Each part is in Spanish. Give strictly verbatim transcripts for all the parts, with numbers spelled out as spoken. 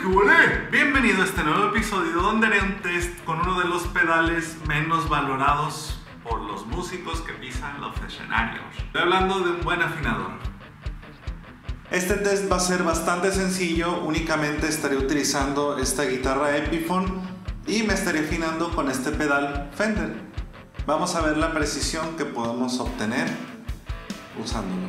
¿Qué huele? Bienvenido a este nuevo episodio donde haré un test con uno de los pedales menos valorados por los músicos que pisan los escenarios. Estoy hablando de un buen afinador. Este test va a ser bastante sencillo, únicamente estaré utilizando esta guitarra Epiphone y me estaré afinando con este pedal Fender. Vamos a ver la precisión que podemos obtener usándolo.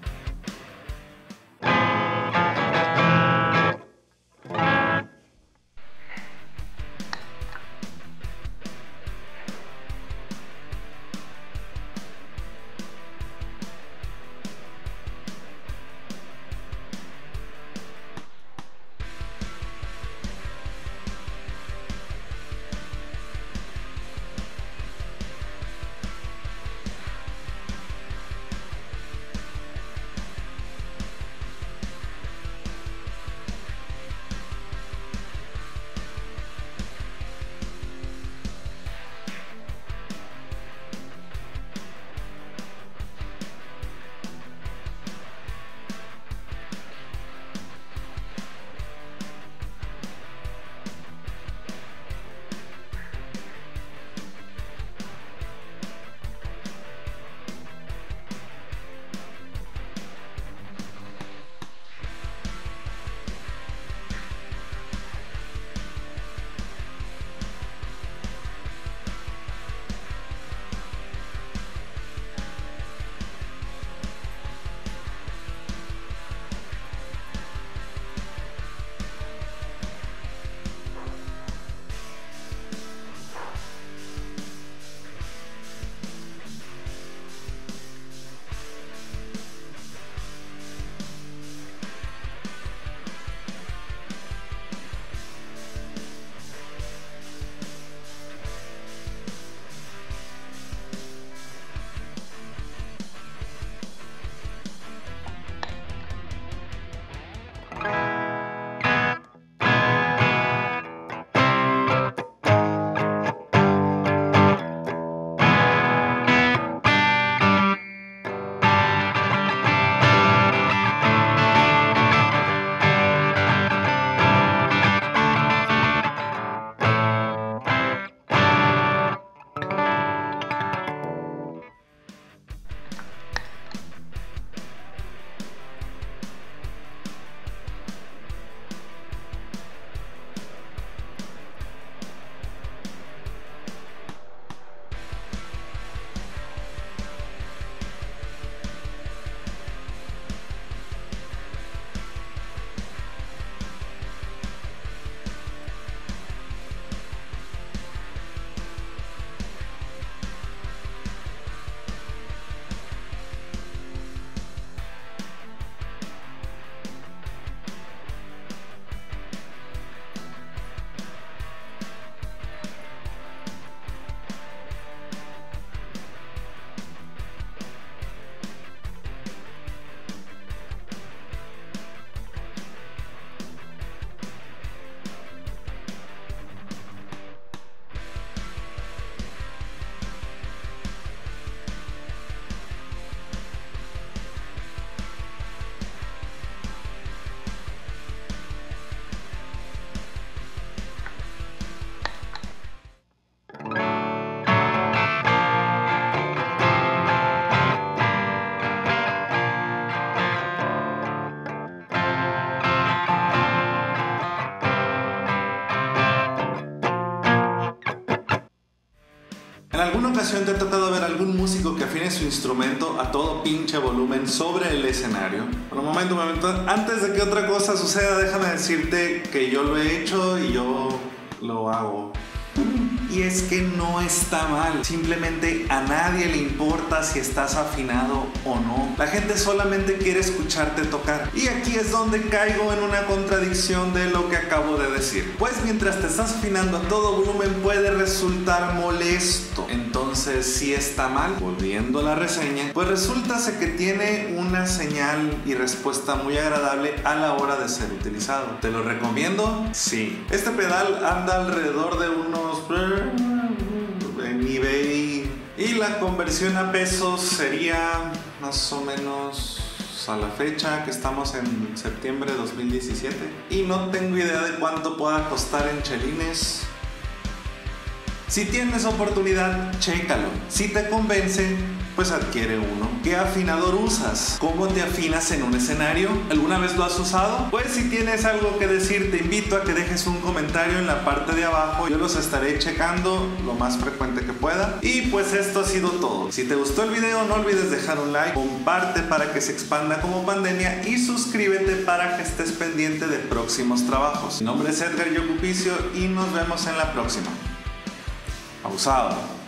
En alguna ocasión te he tratado de ver algún músico que afine su instrumento a todo pinche volumen sobre el escenario. Por un momento, un momento, antes de que otra cosa suceda, déjame decirte que yo lo he hecho y yo lo hago. Y es que no está mal, simplemente a nadie le importa si estás afinado o no. La gente solamente quiere escucharte tocar. Y aquí es donde caigo en una contradicción de lo que acabo de decir. Pues mientras te estás afinando a todo volumen puede resultar molesto. Entonces, si está mal, volviendo a la reseña, pues resulta que tiene una señal y respuesta muy agradable a la hora de ser utilizado. ¿Te lo recomiendo? Sí. Este pedal anda alrededor de unos... en eBay, y la conversión a pesos sería más o menos pues a la fecha que estamos en septiembre de dos mil diecisiete y no tengo idea de cuánto pueda costar en chelines. Si tienes oportunidad, chécalo. Si te convence, pues adquiere uno. ¿Qué afinador usas? ¿Cómo te afinas en un escenario? ¿Alguna vez lo has usado? Pues si tienes algo que decir, te invito a que dejes un comentario en la parte de abajo. Yo los estaré checando lo más frecuente que pueda. Y pues esto ha sido todo. Si te gustó el video, no olvides dejar un like, comparte para que se expanda como pandemia y suscríbete para que estés pendiente de próximos trabajos. Mi nombre es Edgar Yocupicio y nos vemos en la próxima. Abusado.